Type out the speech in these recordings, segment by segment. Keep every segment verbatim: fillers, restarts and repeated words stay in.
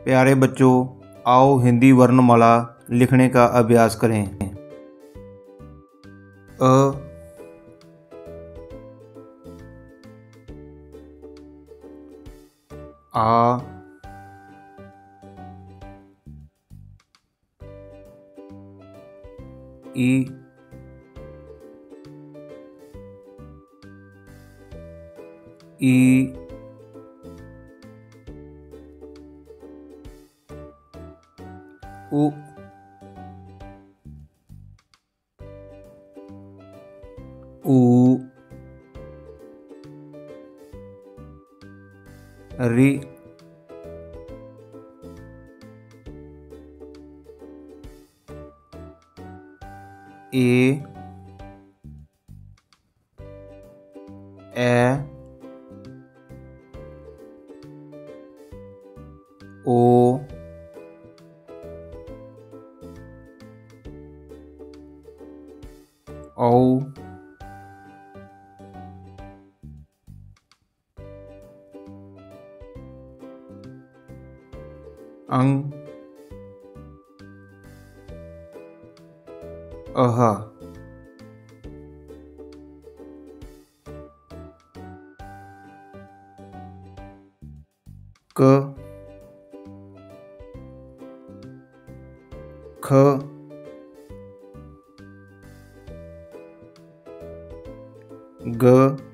प्यारे बच्चों, आओ हिंदी वर्णमाला लिखने का अभ्यास करें। अ आ ई ई उ ऊ री ए ए ओ औ अं अह क ख ग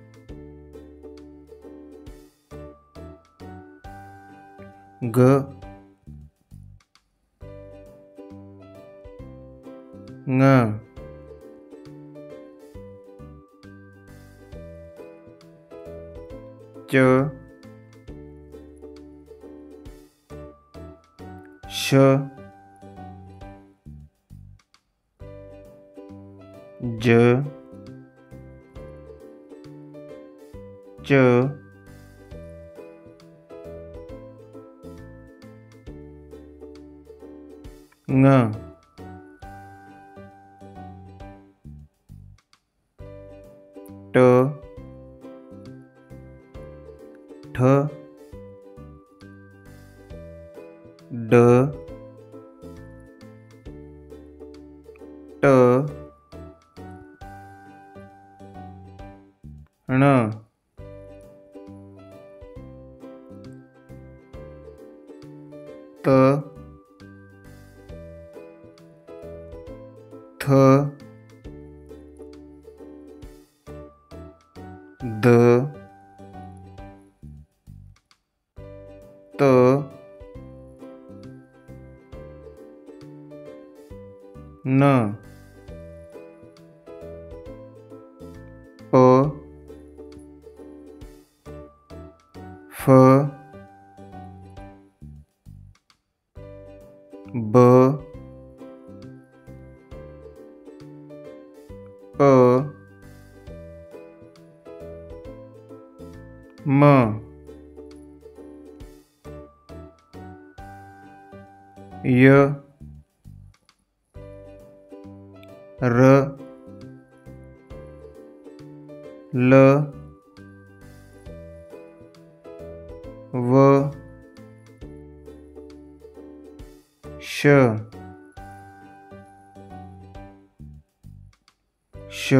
ग ङ च श ज च ङ ट ठ ड ट ण त थ द त न प फ ब प म य र ल व श श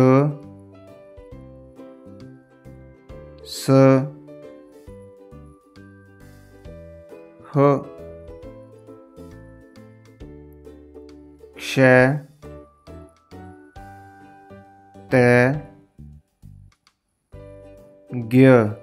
स ह क्ष त ज्ञ